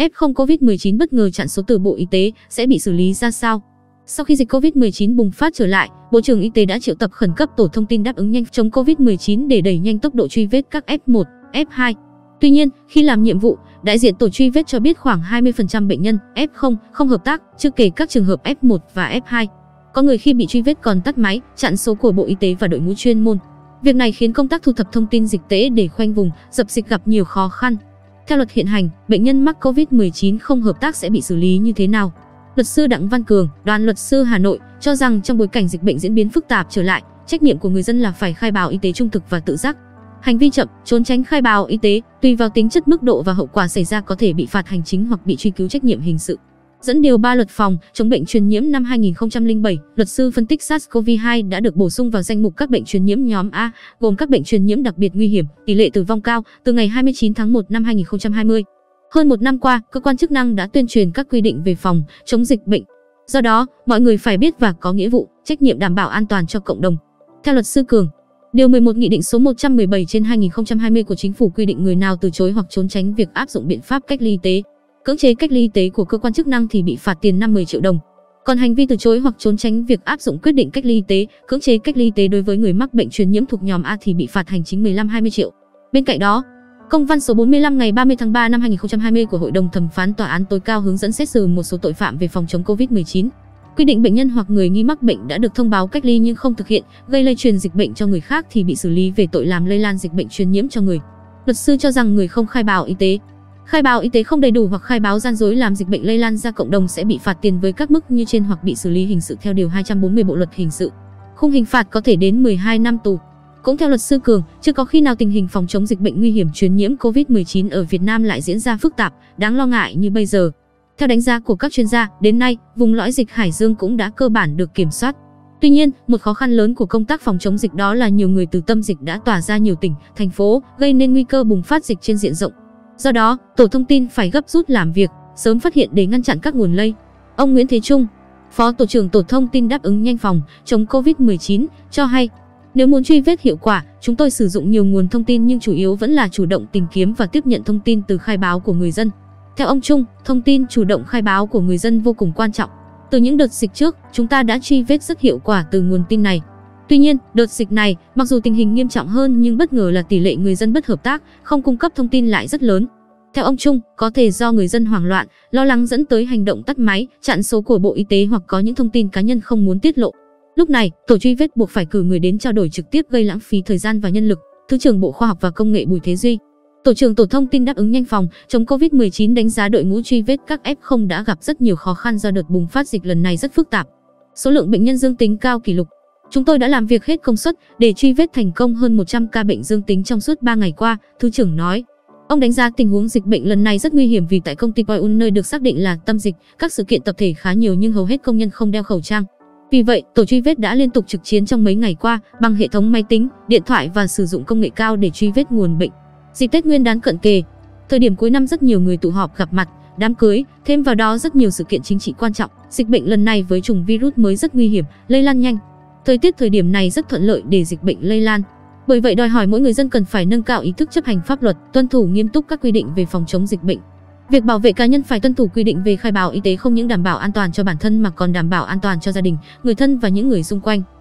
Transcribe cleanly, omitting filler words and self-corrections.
F0 COVID-19 bất ngờ chặn số từ Bộ Y tế sẽ bị xử lý ra sao? Sau khi dịch COVID-19 bùng phát trở lại, Bộ trưởng Y tế đã triệu tập khẩn cấp tổ thông tin đáp ứng nhanh chống COVID-19 để đẩy nhanh tốc độ truy vết các F1, F2. Tuy nhiên, khi làm nhiệm vụ, đại diện tổ truy vết cho biết khoảng 20% bệnh nhân F0 không hợp tác, chưa kể các trường hợp F1 và F2. Có người khi bị truy vết còn tắt máy, chặn số của Bộ Y tế và đội ngũ chuyên môn. Việc này khiến công tác thu thập thông tin dịch tễ để khoanh vùng, dập dịch gặp nhiều khó khăn. Theo luật hiện hành, bệnh nhân mắc COVID-19 không hợp tác sẽ bị xử lý như thế nào? Luật sư Đặng Văn Cường, đoàn luật sư Hà Nội, cho rằng trong bối cảnh dịch bệnh diễn biến phức tạp trở lại, trách nhiệm của người dân là phải khai báo y tế trung thực và tự giác. Hành vi chậm, trốn tránh khai báo y tế, tùy vào tính chất, mức độ và hậu quả xảy ra có thể bị phạt hành chính hoặc bị truy cứu trách nhiệm hình sự. Dẫn điều 3 luật phòng chống bệnh truyền nhiễm năm 2007, luật sư phân tích SARS-CoV-2 đã được bổ sung vào danh mục các bệnh truyền nhiễm nhóm A, gồm các bệnh truyền nhiễm đặc biệt nguy hiểm, tỷ lệ tử vong cao, từ ngày 29 tháng 1 năm 2020. Hơn một năm qua, cơ quan chức năng đã tuyên truyền các quy định về phòng chống dịch bệnh. Do đó, mọi người phải biết và có nghĩa vụ, trách nhiệm đảm bảo an toàn cho cộng đồng. Theo luật sư Cường, Điều 11 Nghị định số 117/2020 của Chính phủ quy định người nào từ chối hoặc trốn tránh việc áp dụng biện pháp cách ly y tế, cưỡng chế cách ly y tế của cơ quan chức năng thì bị phạt tiền 50 triệu đồng. Còn hành vi từ chối hoặc trốn tránh việc áp dụng quyết định cách ly y tế, cưỡng chế cách ly y tế đối với người mắc bệnh truyền nhiễm thuộc nhóm A thì bị phạt hành chính 15-20 triệu. Bên cạnh đó, Công văn số 45 ngày 30 tháng 3 năm 2020 của Hội đồng Thẩm phán Tòa án tối cao hướng dẫn xét xử một số tội phạm về phòng chống COVID-19. Quy định bệnh nhân hoặc người nghi mắc bệnh đã được thông báo cách ly nhưng không thực hiện, gây lây truyền dịch bệnh cho người khác thì bị xử lý về tội làm lây lan dịch bệnh truyền nhiễm cho người. Luật sư cho rằng người không khai báo y tế không đầy đủ hoặc khai báo gian dối làm dịch bệnh lây lan ra cộng đồng sẽ bị phạt tiền với các mức như trên hoặc bị xử lý hình sự theo điều 240 Bộ luật hình sự. Khung hình phạt có thể đến 12 năm tù. Cũng theo luật sư Cường, chưa có khi nào tình hình phòng chống dịch bệnh nguy hiểm truyền nhiễm COVID-19 ở Việt Nam lại diễn ra phức tạp, đáng lo ngại như bây giờ. Theo đánh giá của các chuyên gia, đến nay, vùng lõi dịch Hải Dương cũng đã cơ bản được kiểm soát. Tuy nhiên, một khó khăn lớn của công tác phòng chống dịch đó là nhiều người từ tâm dịch đã tỏa ra nhiều tỉnh, thành phố, gây nên nguy cơ bùng phát dịch trên diện rộng. Do đó, tổ thông tin phải gấp rút làm việc, sớm phát hiện để ngăn chặn các nguồn lây. Ông Nguyễn Thế Trung, Phó Tổ trưởng Tổ thông tin đáp ứng nhanh phòng chống COVID-19, cho hay, nếu muốn truy vết hiệu quả, chúng tôi sử dụng nhiều nguồn thông tin nhưng chủ yếu vẫn là chủ động tìm kiếm và tiếp nhận thông tin từ khai báo của người dân. Theo ông Trung, thông tin chủ động khai báo của người dân vô cùng quan trọng. Từ những đợt dịch trước, chúng ta đã truy vết rất hiệu quả từ nguồn tin này. Tuy nhiên, đợt dịch này, mặc dù tình hình nghiêm trọng hơn nhưng bất ngờ là tỷ lệ người dân bất hợp tác, không cung cấp thông tin lại rất lớn. Theo ông Trung, có thể do người dân hoảng loạn, lo lắng dẫn tới hành động tắt máy, chặn số của Bộ Y tế hoặc có những thông tin cá nhân không muốn tiết lộ. Lúc này, tổ truy vết buộc phải cử người đến trao đổi trực tiếp gây lãng phí thời gian và nhân lực. Thứ trưởng Bộ Khoa học và Công nghệ Bùi Thế Duy, Tổ trưởng Tổ thông tin đáp ứng nhanh phòng chống COVID-19 đánh giá đội ngũ truy vết các F0 đã gặp rất nhiều khó khăn do đợt bùng phát dịch lần này rất phức tạp. Số lượng bệnh nhân dương tính cao kỷ lục. Chúng tôi đã làm việc hết công suất để truy vết thành công hơn 100 ca bệnh dương tính trong suốt 3 ngày qua, Thứ trưởng nói. Ông đánh giá tình huống dịch bệnh lần này rất nguy hiểm vì tại công ty Poiun nơi được xác định là tâm dịch, các sự kiện tập thể khá nhiều nhưng hầu hết công nhân không đeo khẩu trang. Vì vậy, tổ truy vết đã liên tục trực chiến trong mấy ngày qua bằng hệ thống máy tính, điện thoại và sử dụng công nghệ cao để truy vết nguồn bệnh. Dịp Tết Nguyên đán cận kề, thời điểm cuối năm rất nhiều người tụ họp gặp mặt, đám cưới, thêm vào đó rất nhiều sự kiện chính trị quan trọng. Dịch bệnh lần này với chủng virus mới rất nguy hiểm, lây lan nhanh. Thời tiết thời điểm này rất thuận lợi để dịch bệnh lây lan. Bởi vậy đòi hỏi mỗi người dân cần phải nâng cao ý thức chấp hành pháp luật, tuân thủ nghiêm túc các quy định về phòng chống dịch bệnh. Việc bảo vệ cá nhân phải tuân thủ quy định về khai báo y tế không những đảm bảo an toàn cho bản thân mà còn đảm bảo an toàn cho gia đình, người thân và những người xung quanh.